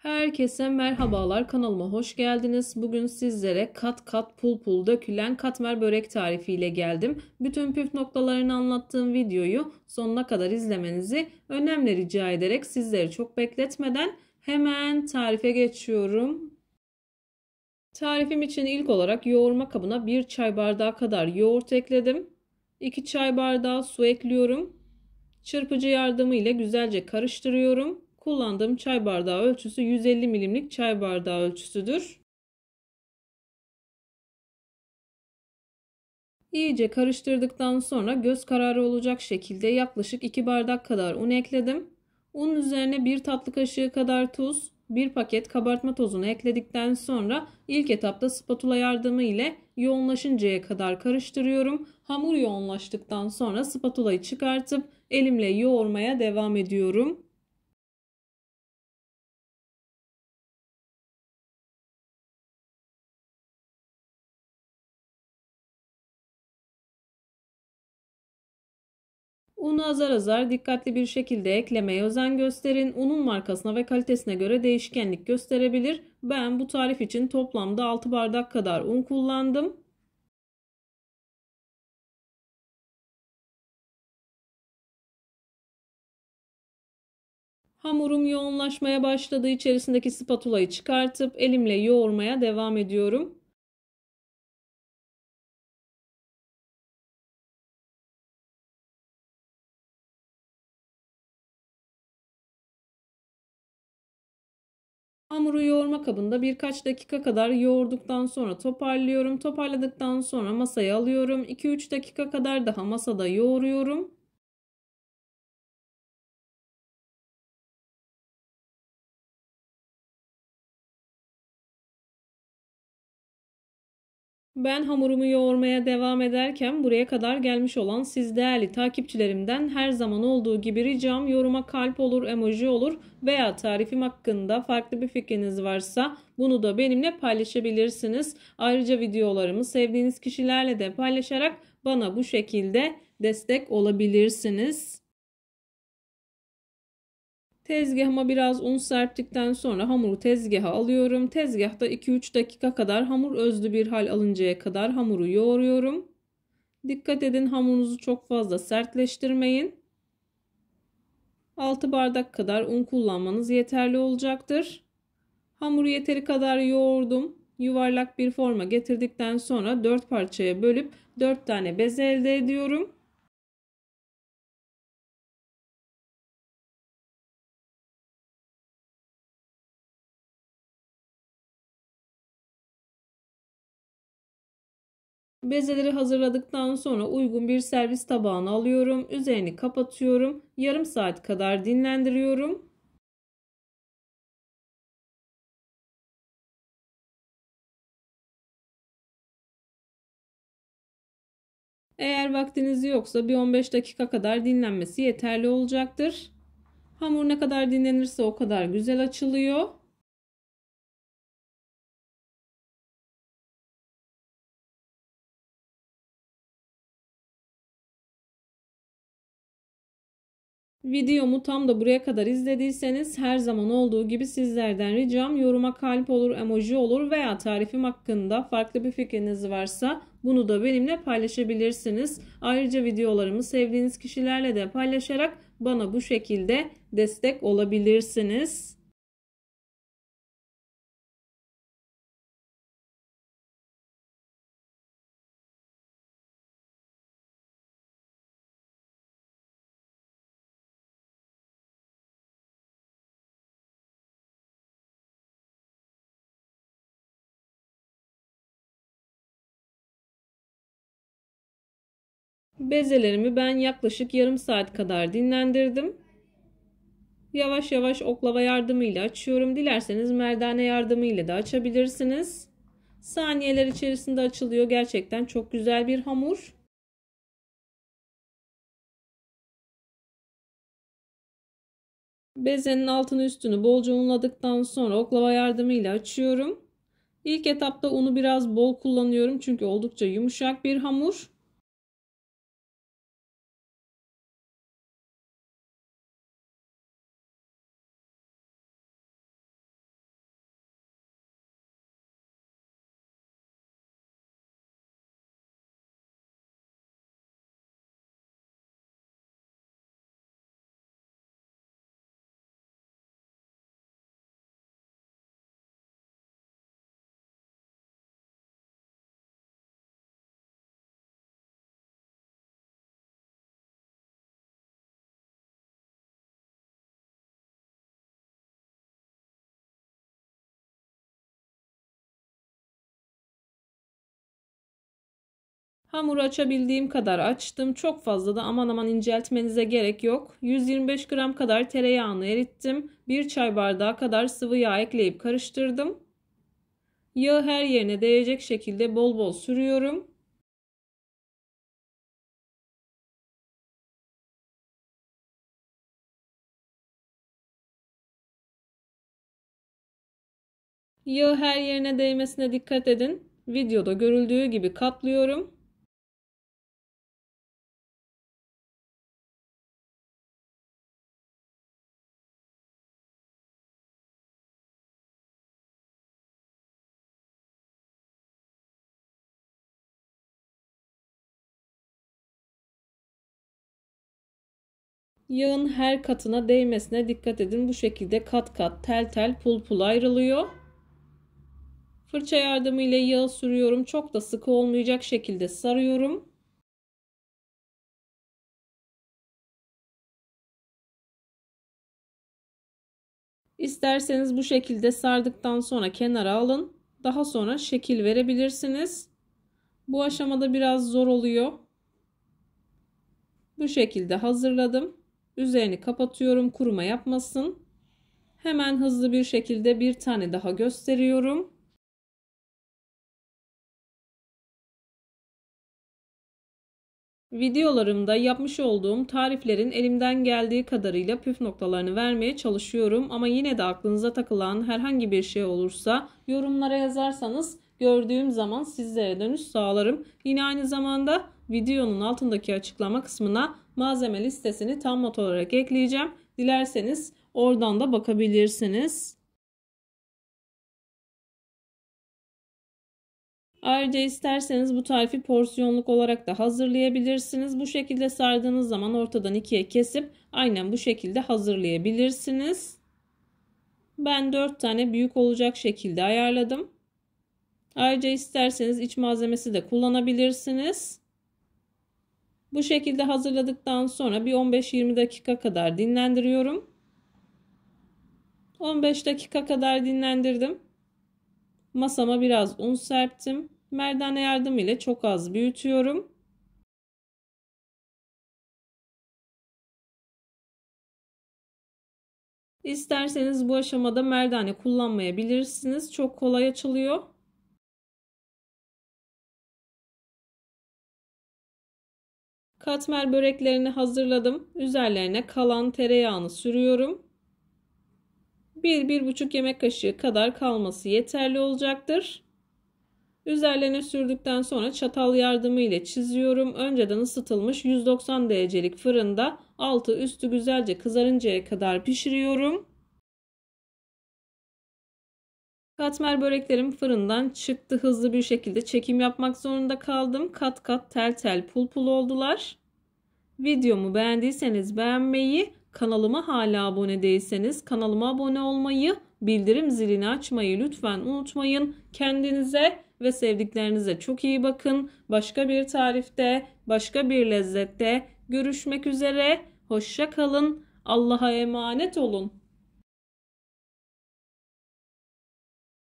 Herkese merhabalar, kanalıma hoş geldiniz. Bugün sizlere kat kat pul pul dökülen katmer börek tarifiyle geldim. Bütün püf noktalarını anlattığım videoyu sonuna kadar izlemenizi önemli rica ederek sizleri çok bekletmeden hemen tarife geçiyorum. Tarifim için ilk olarak yoğurma kabına 1 çay bardağı kadar yoğurt ekledim. 2 çay bardağı su ekliyorum. Çırpıcı yardımıyla güzelce karıştırıyorum. Kullandığım çay bardağı ölçüsü 150 milimlik çay bardağı ölçüsüdür. İyice karıştırdıktan sonra göz kararı olacak şekilde yaklaşık 2 bardak kadar un ekledim. Unun üzerine 1 tatlı kaşığı kadar tuz, 1 paket kabartma tozunu ekledikten sonra ilk etapta spatula yardımı ile yoğunlaşıncaya kadar karıştırıyorum. Hamur yoğunlaştıktan sonra spatulayı çıkartıp elimle yoğurmaya devam ediyorum. Unu azar azar dikkatli bir şekilde eklemeye özen gösterin. Unun markasına ve kalitesine göre değişkenlik gösterebilir. Ben bu tarif için toplamda 6 bardak kadar un kullandım. Hamurum yoğunlaşmaya başladığı içerisindeki spatulayı çıkartıp elimle yoğurmaya devam ediyorum. Hamuru yoğurma kabında birkaç dakika kadar yoğurduktan sonra toparlıyorum. Toparladıktan sonra masaya alıyorum. 2-3 dakika kadar daha masada yoğuruyorum. Ben hamurumu yoğurmaya devam ederken buraya kadar gelmiş olan siz değerli takipçilerimden her zaman olduğu gibi ricam yoruma kalp olur, emoji olur veya tarifim hakkında farklı bir fikriniz varsa bunu da benimle paylaşabilirsiniz. Ayrıca videolarımı sevdiğiniz kişilerle de paylaşarak bana bu şekilde destek olabilirsiniz. Tezgahıma biraz un serptikten sonra hamuru tezgaha alıyorum. Tezgahta 2-3 dakika kadar hamur özlü bir hal alıncaya kadar hamuru yoğuruyorum. Dikkat edin, hamurunuzu çok fazla sertleştirmeyin. 6 bardak kadar un kullanmanız yeterli olacaktır. Hamuru yeteri kadar yoğurdum. Yuvarlak bir forma getirdikten sonra 4 parçaya bölüp 4 tane bez elde ediyorum. Bezeleri hazırladıktan sonra uygun bir servis tabağına alıyorum. Üzerini kapatıyorum. Yarım saat kadar dinlendiriyorum. Eğer vaktiniz yoksa bir 15 dakika kadar dinlenmesi yeterli olacaktır. Hamur ne kadar dinlenirse o kadar güzel açılıyor. Videomu tam da buraya kadar izlediyseniz her zaman olduğu gibi sizlerden ricam yoruma kalp olur, emoji olur veya tarifim hakkında farklı bir fikriniz varsa bunu da benimle paylaşabilirsiniz. Ayrıca videolarımı sevdiğiniz kişilerle de paylaşarak bana bu şekilde destek olabilirsiniz. Bezelerimi ben yaklaşık yarım saat kadar dinlendirdim. Yavaş yavaş oklava yardımıyla açıyorum. Dilerseniz merdane yardımıyla da açabilirsiniz. Saniyeler içerisinde açılıyor. Gerçekten çok güzel bir hamur. Bezenin altını üstünü bolca unladıktan sonra oklava yardımıyla açıyorum. İlk etapta unu biraz bol kullanıyorum çünkü oldukça yumuşak bir hamur. Hamuru açabildiğim kadar açtım. Çok fazla da aman aman inceltmenize gerek yok. 125 gram kadar tereyağını erittim. 1 çay bardağı kadar sıvı yağ ekleyip karıştırdım. Yağı her yerine değecek şekilde bol bol sürüyorum. Yağı her yerine değmesine dikkat edin. Videoda görüldüğü gibi katlıyorum. Yağın her katına değmesine dikkat edin. Bu şekilde kat kat, tel tel, pul pul ayrılıyor. Fırça yardımıyla yağı sürüyorum. Çok da sıkı olmayacak şekilde sarıyorum. İsterseniz bu şekilde sardıktan sonra kenara alın. Daha sonra şekil verebilirsiniz. Bu aşamada biraz zor oluyor. Bu şekilde hazırladım. Üzerini kapatıyorum kuruma yapmasın. Hemen hızlı bir şekilde bir tane daha gösteriyorum. Videolarımda yapmış olduğum tariflerin elimden geldiği kadarıyla püf noktalarını vermeye çalışıyorum. Ama yine de aklınıza takılan herhangi bir şey olursa yorumlara yazarsanız gördüğüm zaman sizlere dönüş sağlarım. Yine aynı zamanda videonun altındaki açıklama kısmına malzeme listesini tam not olarak ekleyeceğim. Dilerseniz oradan da bakabilirsiniz. Ayrıca isterseniz bu tarifi porsiyonluk olarak da hazırlayabilirsiniz. Bu şekilde sardığınız zaman ortadan ikiye kesip aynen bu şekilde hazırlayabilirsiniz. Ben 4 tane büyük olacak şekilde ayarladım. Ayrıca isterseniz iç malzemesi de kullanabilirsiniz. Bu şekilde hazırladıktan sonra bir 15-20 dakika kadar dinlendiriyorum. 15 dakika kadar dinlendirdim. Masama biraz un serptim. Merdane yardımıyla çok az büyütüyorum. İsterseniz bu aşamada merdane kullanmayabilirsiniz. Çok kolay açılıyor. Katmer böreklerini hazırladım. Üzerlerine kalan tereyağını sürüyorum. 1-1,5 yemek kaşığı kadar kalması yeterli olacaktır. Üzerlerine sürdükten sonra çatal yardımıyla çiziyorum. Önceden ısıtılmış 190 derecelik fırında altı üstü güzelce kızarıncaya kadar pişiriyorum. Katmer böreklerim fırından çıktı. Hızlı bir şekilde çekim yapmak zorunda kaldım. Kat kat tel tel pul pul oldular. Videomu beğendiyseniz beğenmeyi, kanalıma hala abone değilseniz kanalıma abone olmayı, bildirim zilini açmayı lütfen unutmayın. Kendinize ve sevdiklerinize çok iyi bakın. Başka bir tarifte, başka bir lezzette görüşmek üzere. Hoşça kalın. Allah'a emanet olun.